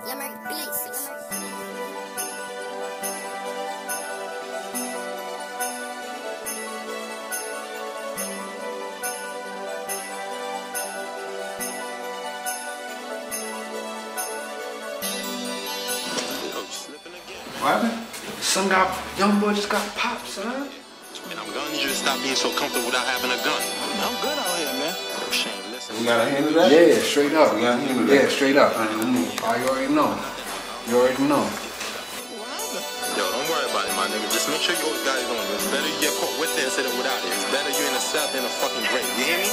What happened? Young boy just got popped, son. Man, I'm gonna need you to stop being so comfortable without having a gun. I'm good out here, man. Oh, Shane, listen. You gotta handle that? Yeah, straight up. You gotta handle that? Yeah, straight up. Alright, let me. Oh, you already know. You already know. Yo, don't worry about it, my nigga. Just make sure you always got it on. It's better you get caught with it instead of without it. It's better you in the cell than a fucking grave. You hear me?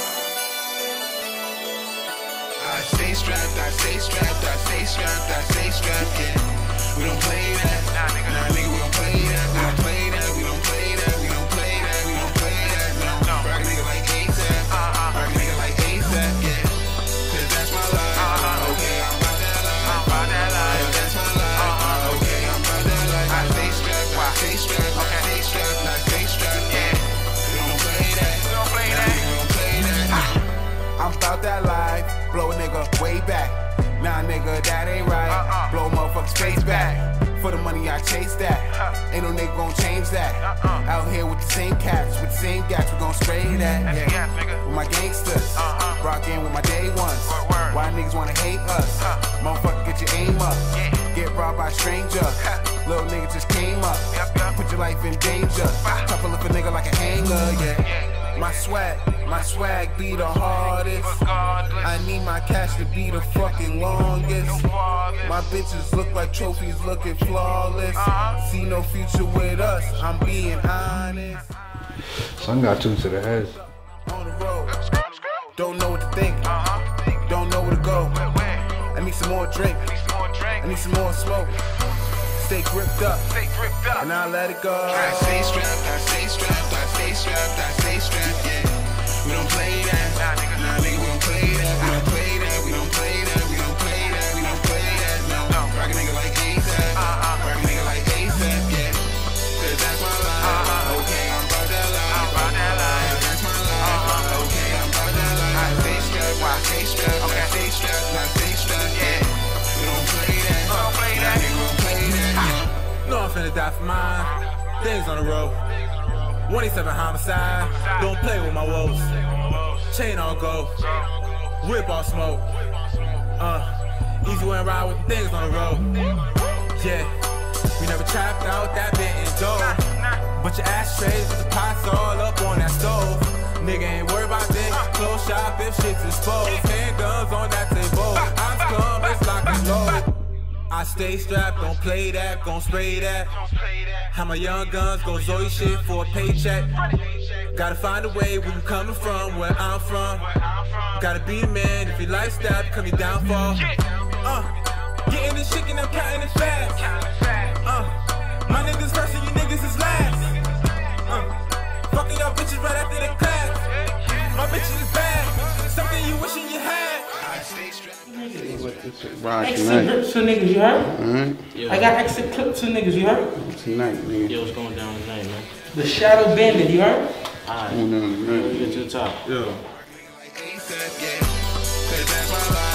I stay strapped, I stay strapped, I stay strapped, I stay strapped, yeah. We don't play that. Nah, nigga, we don't play that. We don't play that. We don't play that. We don't play that. We don't play that. No. Rock a nigga like ASAP. Rock a nigga like ASAP, yeah. Cause that's my life. Okay, I'm about that life. That's my life. Okay, I'm about that life. I stay strapped, I stay strapped, I stay strapped, I stay strapped, yeah. We don't play that. We don't play that. We don't play that. I'm about that life. Blow a nigga way back. Nah, nigga, that ain't right. Blow motherfuckers face back. For the money, I chase that. Ain't no nigga gon' change that. Out here with the same cats, we gon' spray that. Yeah. With my gangsters, rockin' with my day ones. Why niggas wanna hate us? Motherfucker, get your aim up. Get robbed by a stranger. Little nigga just came up. Put your life in danger. Couple of a nigga like a hanger, yeah. My swag be the hardest. I need my cash to be the fucking longest. My bitches look like trophies looking flawless. See no future with us, I'm being honest. Son got two to the head. On the road, don't know what to think, don't know where to go. I need some more drink, I need some more smoke. Stay gripped up, and I let it go. I stay strapped, I stay strapped, I stay strapped, I stay strapped, yeah. We don't play that, nah nigga, we don't play that, we don't play that, we don't play that, we don't play that, we don't play that, no. Rock a nigga like ASAP, rock a nigga like ASAP, yeah. Cause that's my life, okay, I'm about that life, that's my life, okay, I'm about that life. I stay strapped, I stay strapped, I stay strapped, I stay strapped, yeah. We don't play that, nah nigga, we don't play that. No, I'm finna die for mine. Things on the road. 27 homicide. Don't play with my woes. Chain on go. Whip all smoke. Easy way and ride with the things on the road. Yeah. We never trapped out that bit in dough. Bunch of ashtrays with the pots all up on that stove. Nigga ain't worried about this. Close shop if shit's exposed. Handguns on that table. I'm scum, it's locked and low. I stay strapped, don't play that, gon' spray that. How my young guns go Zoe shit for a paycheck. Gotta find a way where you coming from, where I'm from. Gotta be the man if your lifestyle become your downfall. Getting this shit and I'm counting it fast. My niggas first and you niggas is last. Fucking y'all bitches right after the class. My bitches is bad, something you wishing you had. Extra grips for niggas, you heard? I got extra clips for niggas, you heard? Tonight, nigga. Yo, what's going down tonight, man? The Shadow Bandit, you heard? Alright. Get to the top. Yeah. Cause that's my life.